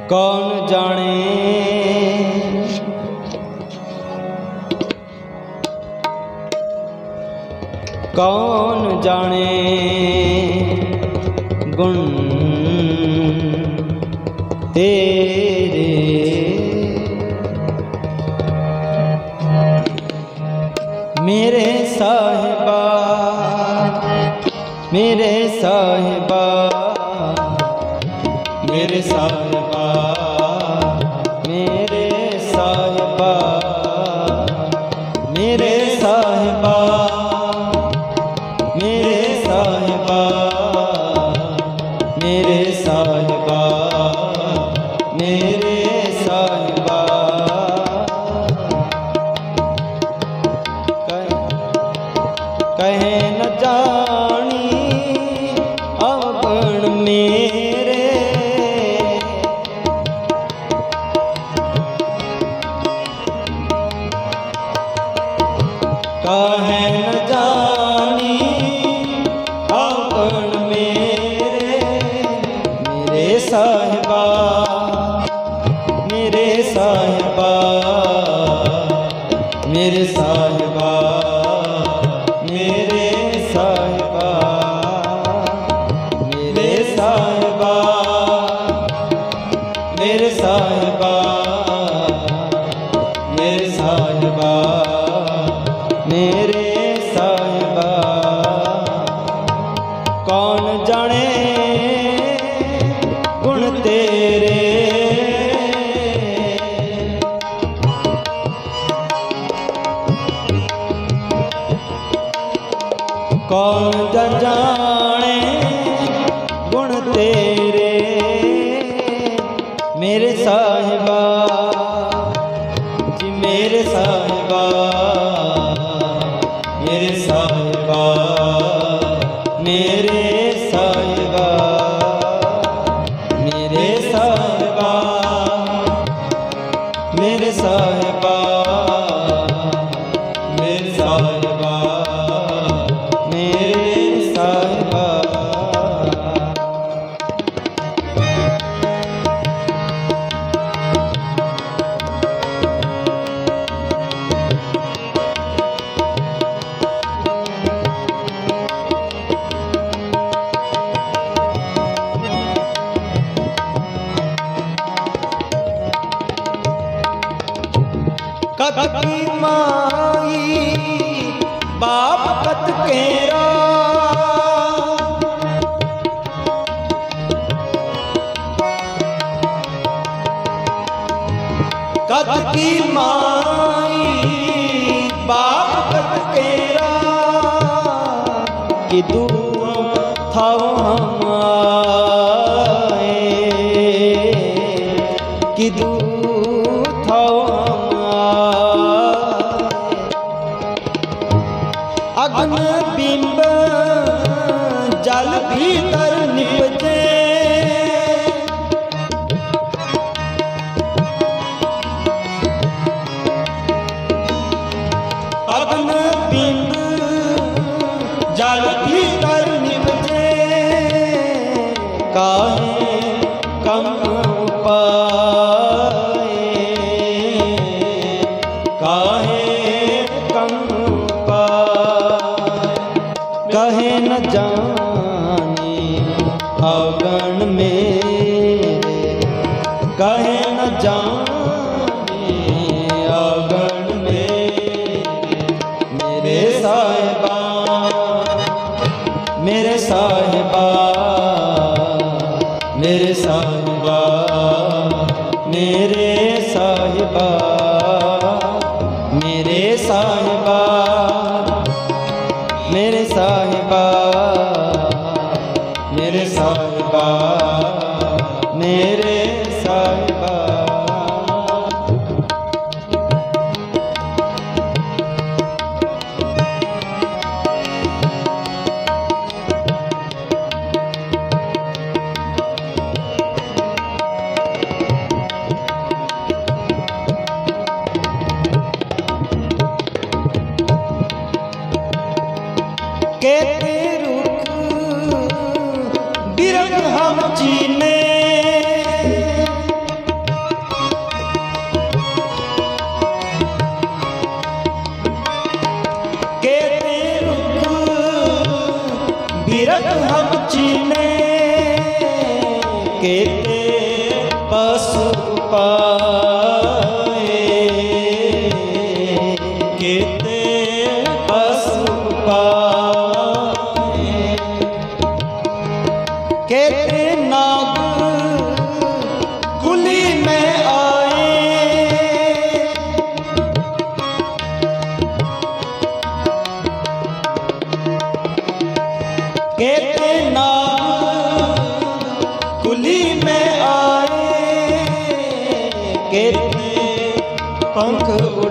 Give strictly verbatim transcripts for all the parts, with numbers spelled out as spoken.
कौन जाने कौन जाने गुण तेरे मेरे साहिबा मेरे साहिबा मेरे साहिबा मेरे साहिबा मेरे साहिबा मेरे साहिबा मेरे साहिबा मेरे साहिबा कहे न जानी अवगुण मेरे कहे न जानी अवगुण मेरे मेरे साहिबा मेरे साहिबा मेरे साहिबा मेरे साहिबा मेरे साहिबा मेरे साहिबा मेरे साहिबा मेरे साहिबा कौन जाने गुण तेरे कौन जाने गुण तेरे मेरे साहिबा जी मेरे साहिबा मेरे साहिबा मेरे साहिबा मेरे साहिबा मेरे साहिबा मेरे साहिबा मेरे साहिबा कत की माई बाप कत केरा कत की माई बाप कत केरा कि तू था हमारे कि तू था अग्न बिंब जल भीतर निपजे अग्न बिंब जल भीतर निपजे काहे कम पाए काहे कम कहे न जाने अवगुण मेरे कहे न जाने अवगुण मेरे मेरे साहिबा मेरे साहिबा मेरे साहिबा मेरे साहिबा मेरे साहिबा मेरे साहिबा मेरे साहिबा मेरे साहिबा केते रुख बिरख हम जीने तीरथ हम चीने केते पशु पाए, केते पशु पाए, केते नाग कुली में आए, केते नाग कुली में आए, केते पंख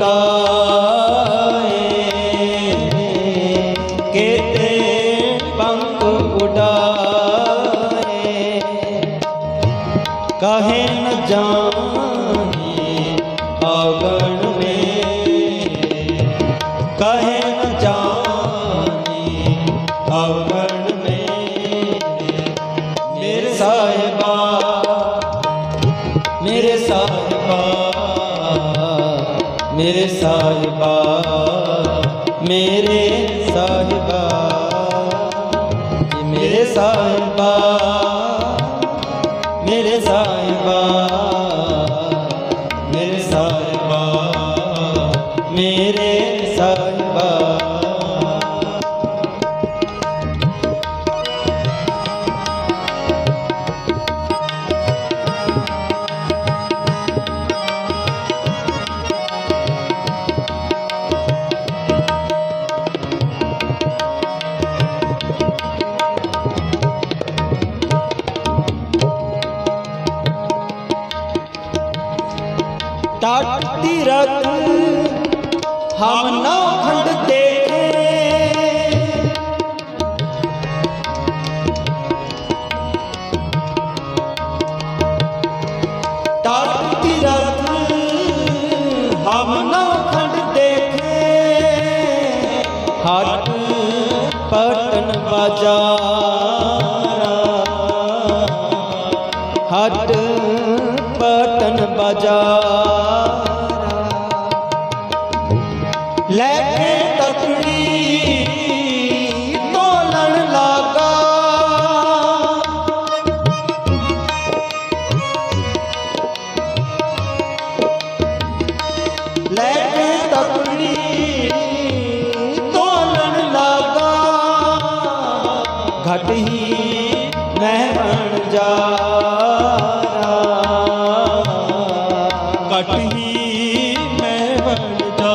उड़ाए, केते पंख उड़ाए, कहे न जाने आंगन में, कहे न जाने आंगन में, मेरे साहिबा मेरे साहिबा मेरे साहिबा मेरे साहिबा मेरे साहिबा मेरे साहिबा मेरे साहिबा मेरे साहिबा। टाट तीरथ हम नौखंड देखे, टाट तीरथ हम नौखंड देखे, हाट पटन बाजारा, हाट पटन बाजारा, लेके तकड़ी तोलन लागा, लेके तकड़ी तोलन लागा, घट ही महमन जा घट ही महमन जा,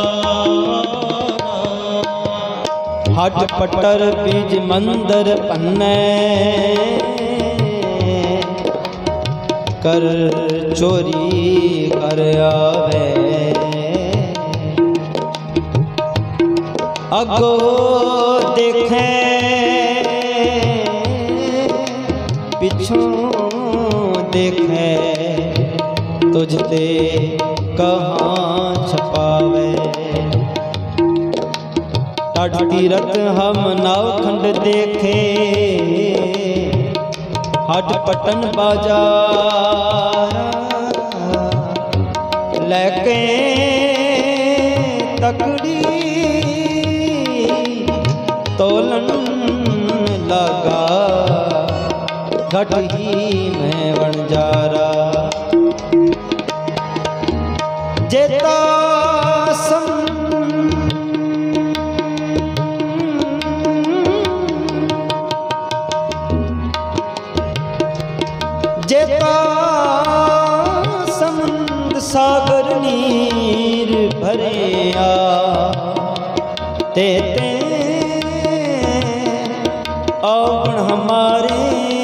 हट पटर बीज मंदर पन्ने, कर चोरी कर आवे, अगो देखे पिछू देखे, तुझते कहाँ छपावे, टाट तीरथ हम नौखंड देखे, हाट पटन बाजार, लेके तकड़ी तोलन लगा, घट ही में वणजारा, जेता सम जेता समुंद सागर नीर भरिया, तेते औगण हमारे,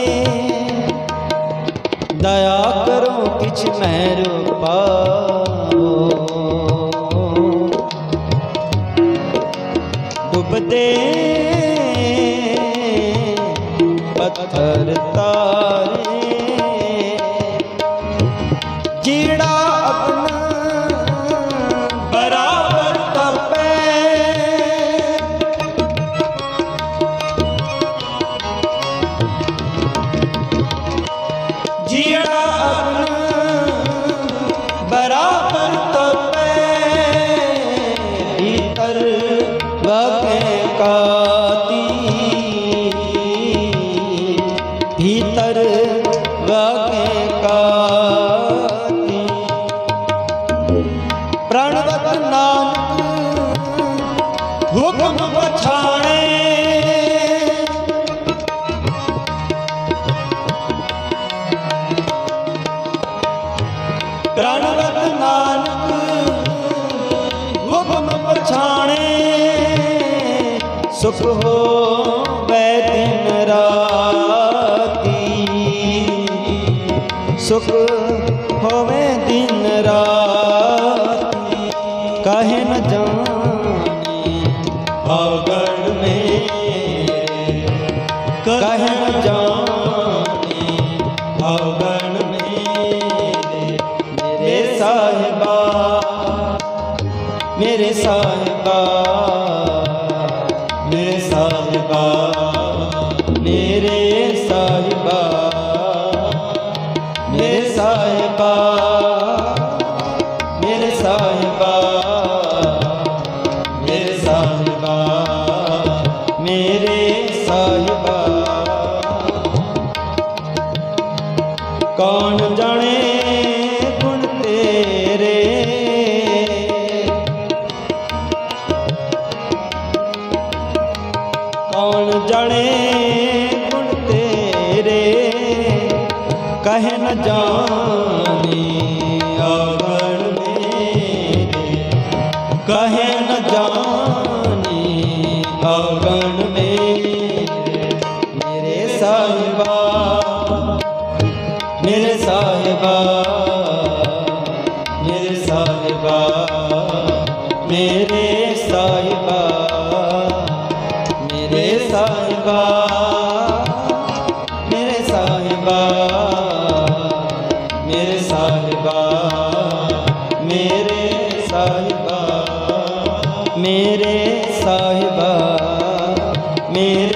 दया करो किछ महरो पाओ, डूबते पत्थर तारे, जीड़ा अपना बराबर तपे, जीड़ा अपना बराबर तपे, भीतर बके काती सुख होवे दिन राती, सुख होवे दिन राती, कहे न जाने अवगण मेरे, कहे न जाने अवगण मेरे। मेरे साहिबा मेरे साहिबा मेरे साहिबा मेरे साहिबा मेरे साहिबा मेरे साहिबा मेरे साहिबा मेरे साहिबा। कौन जाने गुण तेरे, कौन जाने गुण तेरे, कहे न जाने अवगण मेरे, कहे न जाने अवगण मेरे। मेरे साहिबा मेरे साहिबा मेरे साहिबा मेरे साहिबा मेरे साहिबा मेरे साहिबा मेरे साहिबा मेरे साहिबा मेरे साहिबा मेरे